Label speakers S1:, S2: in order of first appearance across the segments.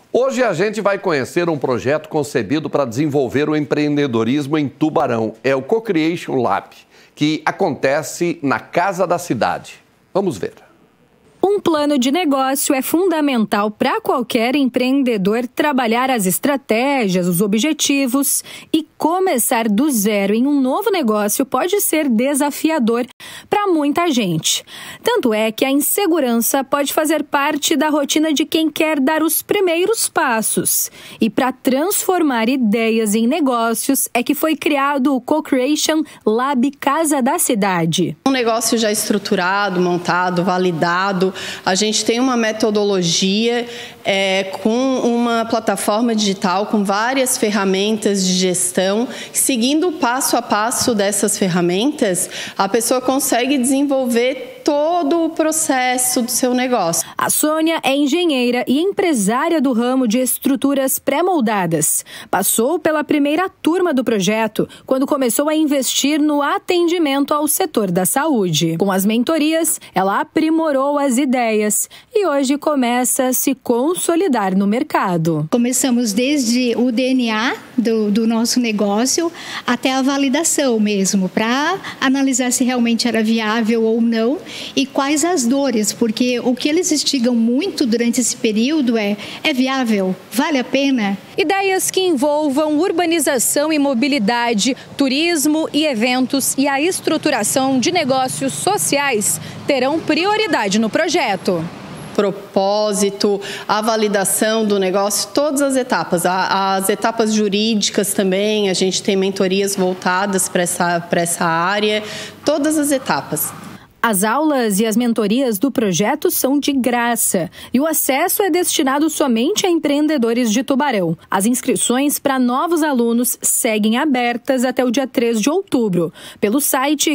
S1: Hoje a gente vai conhecer um projeto concebido para desenvolver o empreendedorismo em Tubarão. É o Co-Creation Lab, que acontece na Casa da Cidade. Vamos ver.
S2: Um plano de negócio é fundamental para qualquer empreendedor trabalhar as estratégias, os objetivos e começar do zero em um novo negócio pode ser desafiador para muita gente. Tanto é que a insegurança pode fazer parte da rotina de quem quer dar os primeiros passos. E para transformar ideias em negócios é que foi criado o Co-Creation Lab Casa da Cidade.
S3: Um negócio já estruturado, montado, validado. A gente tem uma metodologia com uma plataforma digital, com várias ferramentas de gestão. Seguindo o passo a passo dessas ferramentas, a pessoa consegue desenvolver todo o processo do seu negócio.
S2: A Sônia é engenheira e empresária do ramo de estruturas pré-moldadas. Passou pela primeira turma do projeto, quando começou a investir no atendimento ao setor da saúde. Com as mentorias, ela aprimorou as ideias e hoje começa a se consolidar no mercado.
S4: Começamos desde o DNA do nosso negócio até a validação mesmo, para analisar se realmente era viável ou não e quais as dores, porque o que eles instigam muito durante esse período é viável? Vale a pena?
S2: Ideias que envolvam urbanização e mobilidade, turismo e eventos e a estruturação de negócios sociais terão prioridade no projeto.
S3: Propósito, a validação do negócio, todas as etapas. As etapas jurídicas também, a gente tem mentorias voltadas para essa área, todas as etapas.
S2: As aulas e as mentorias do projeto são de graça e o acesso é destinado somente a empreendedores de Tubarão. As inscrições para novos alunos seguem abertas até o dia 3 de outubro, pelo site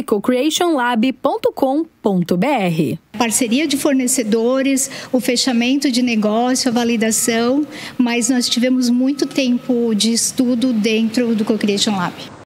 S2: cocreationlab.com.br.
S4: Parceria de fornecedores, o fechamento de negócio, a validação, mas nós tivemos muito tempo de estudo dentro do Co-Creation Lab.